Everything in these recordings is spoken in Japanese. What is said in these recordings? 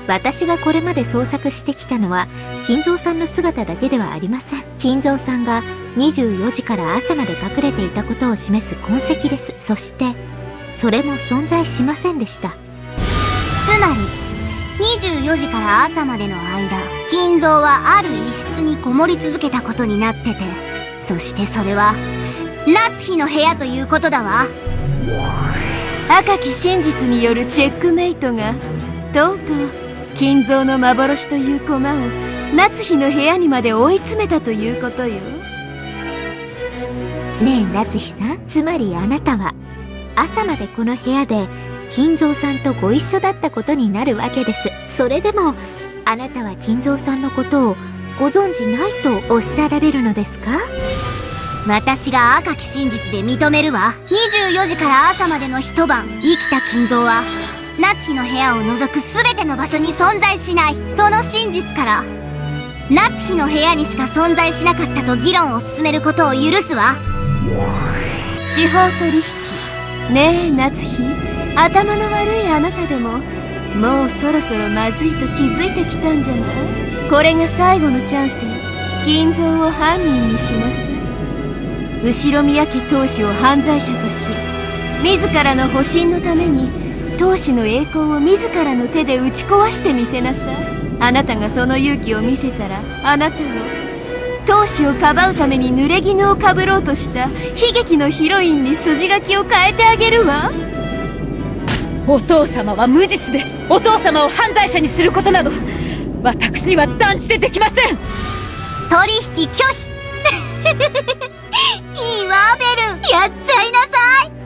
私がこれまで捜索してきたのは金蔵さんの姿だけではありません。金蔵さんが24時から朝まで隠れていたことを示す痕跡です。そしてそれも存在しませんでした。 つまり24時から朝までの間、金蔵はある一室にこもり続けたことになってて、そしてそれは夏日の部屋ということだわ。 赤き真実によるチェックメイトがとうとう金蔵の幻という駒を夏日の部屋にまで追い詰めたということよ。 ねえ夏日さん、つまりあなたは朝までこの部屋で金蔵さんとご一緒だったことになるわけです。それでもあなたは金蔵さんのことをご存じないとおっしゃられるのですか？ 私が赤き真実で認めるわ。24時から朝までの一晩、生きた金蔵は夏日の部屋を除く全ての場所に存在しない。その真実から夏日の部屋にしか存在しなかったと議論を進めることを許すわ。 司法取引ねえ夏日、頭の悪いあなたでももうそろそろまずいと気づいてきたんじゃない？これが最後のチャンスよ。金蔵を犯人にしなさい。後宮家当主を犯罪者とし、自らの保身のために当主の栄光を自らの手で打ち壊してみせなさい。あなたがその勇気を見せたら、あなたを当主をかばうために濡れ衣をかぶろうとした悲劇のヒロインに筋書きを変えてあげるわ。 お父様は無実です。お父様を犯罪者にすることなど私には断じてできません。 取引拒否いいわベル、やっちゃいなさい。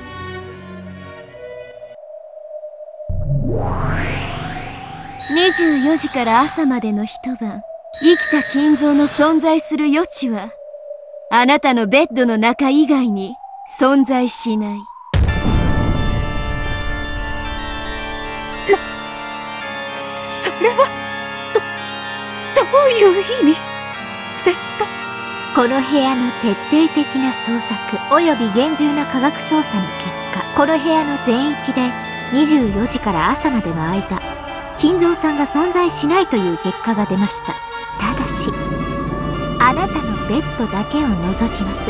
24時から朝までの一晩、生きた金蔵の存在する余地はあなたのベッドの中以外に存在しない。 それはどういう意味ですか？ この部屋の徹底的な捜索及び厳重な科学捜査の結果、この部屋の全域で24時から朝までの間、金蔵さんが存在しないという結果が出ました。ただしあなたのベッドだけを除きます。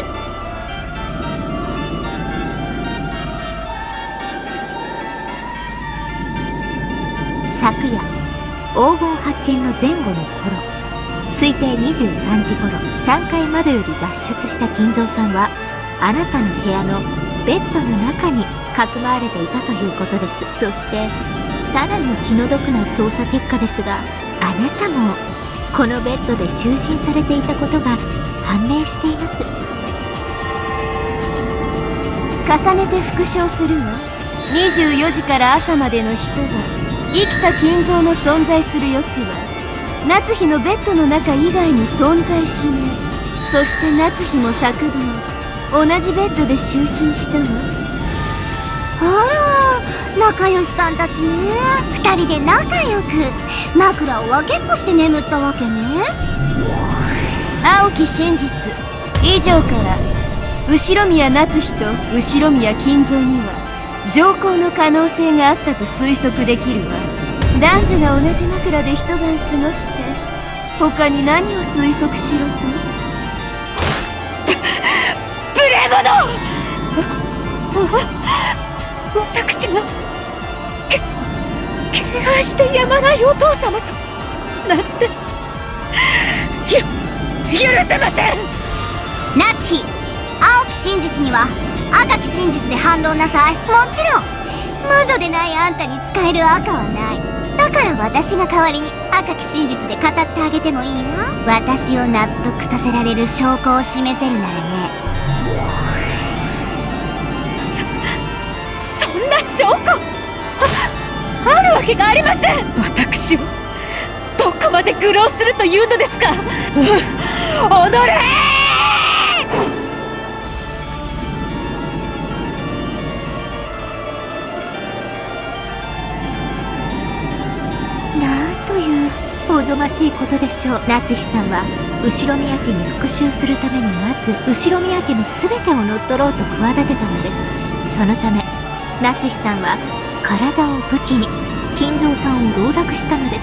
昨夜黄金発見の前後の頃、推定23時頃、3階窓より脱出した金蔵さんはあなたの部屋のベッドの中にかくまわれていたということです。そしてさらに気の毒な捜査結果ですが、あなたもこのベッドで就寝されていたことが判明しています。 重ねて復唱するわ。24時から朝までの一晩、生きた金蔵の存在する余地は夏日のベッドの中以外に存在しない。そして夏日も昨晩同じベッドで就寝したわ。 あら、仲良しさんたちね。二人で仲良く枕を分けっこして眠ったわけね。 青き真実以上から後宮夏日と後宮金蔵には乗降の可能性があったと推測できるわ。男女が同じ枕で一晩過ごして他に何を推測しろと？ 無礼者！私が敬愛してやまないお父様となんて許せません。 夏日、青き真実には赤き真実で反論なさい。もちろん魔女でないあんたに使える赤はない。だから私が代わりに赤き真実で語ってあげてもいいわ。私を納得させられる証拠を示せるならね。 そんな証拠あるわけがありません。私をどこまで愚弄するというのですか？おのれ！ なんというおぞましいことでしょう。夏日さんは後宮家に復讐するためにまず後宮家の全てを乗っ取ろうと企てたのです。そのため夏日さんは体を武器に金蔵さんを籠絡したのです。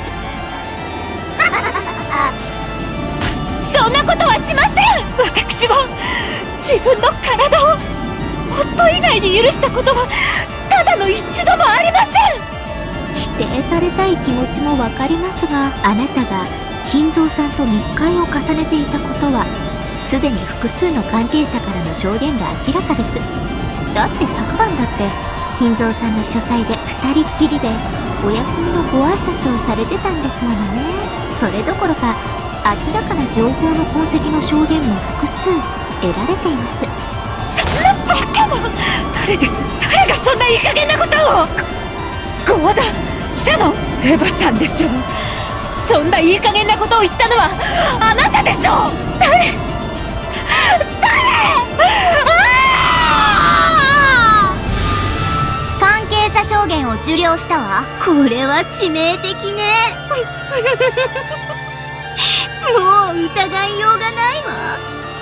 そんなことはしません。私は自分の体を夫以外に許したことはただの一度もありません。 否定されたい気持ちもわかりますが、あなたが金蔵さんと密会を重ねていたことはすでに複数の関係者からの証言で明らかです。だって昨晩だって金蔵さんの書斎で2人っきりでお休みのご挨拶をされてたんですものね。それどころか明らかな情報の痕跡の証言も複数得られています。 そんなバカな。誰です？誰がそんないい加減なことを。ゴーダ、シャノン、エヴァさんでしょう。そんないい加減なことを言ったのはあなたでしょう。誰関係者証言を受領したわ。これは致命的ね。もう疑いようがないわ。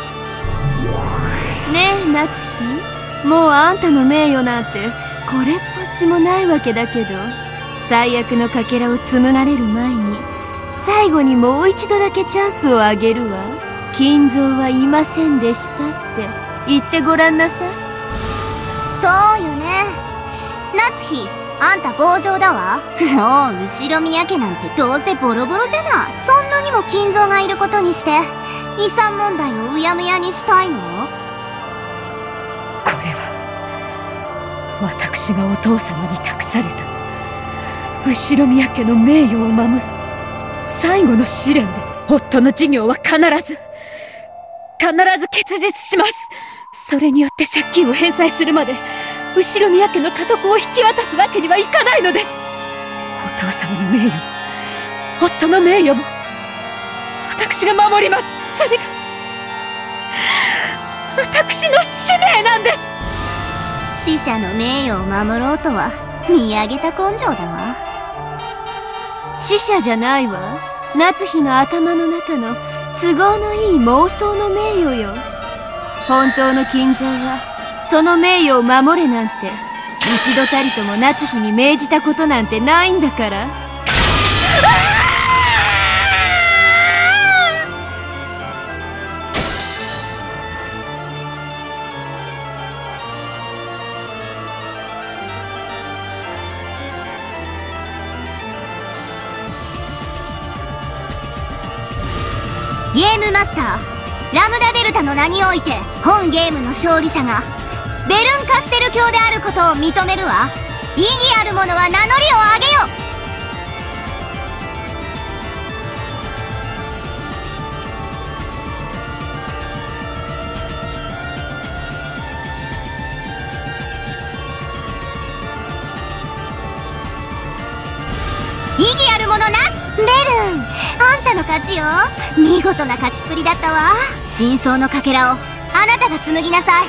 ねえ夏日、もうあんたの名誉なんてこれっぽっちもないわけだけど、最悪のかけらを紡がれる前に最後にもう一度だけチャンスをあげるわ。金蔵はいませんでしたって言ってごらんなさい。 そうよね。夏日、あんた強情だわ。もう後ろ宮家なんてどうせボロボロじゃない。そんなにも金蔵がいることにして遺産問題をうやむやにしたいの？ これは私がお父様に託された後宮家の名誉を守る最後の試練です。夫の事業は必ず結実します。それによって借金を返済するまで後宮家の家督を引き渡すわけにはいかないのです。お父様の名誉も夫の名誉も私が守ります。それが私の使命なんです。 死者の名誉を守ろうとは見上げた根性だわ。 死者じゃないわ。夏日の頭の中の都合のいい妄想の名誉よ。本当の金蔵はその名誉を守れなんて一度たりとも夏日に命じたことなんてないんだから。 ゲームマスター、ラムダデルタの名において本ゲームの勝利者がベルンカステル教であることを認めるわ。意義ある者は名乗りを上げよ。意義ある者なし。ベルン、あんたの勝ちよ。見事な勝ちっぷりだったわ。真相のかけらをあなたが紡ぎなさい。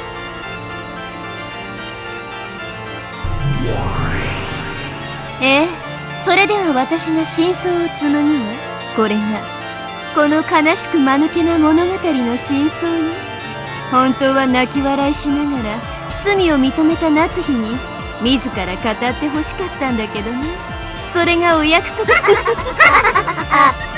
ええ、それでは私が真相を紡ぐわ。これがこの悲しく間抜けな物語の真相よ。本当は泣き笑いしながら罪を認めた夏日に自ら語ってほしかったんだけどね。それがお約束。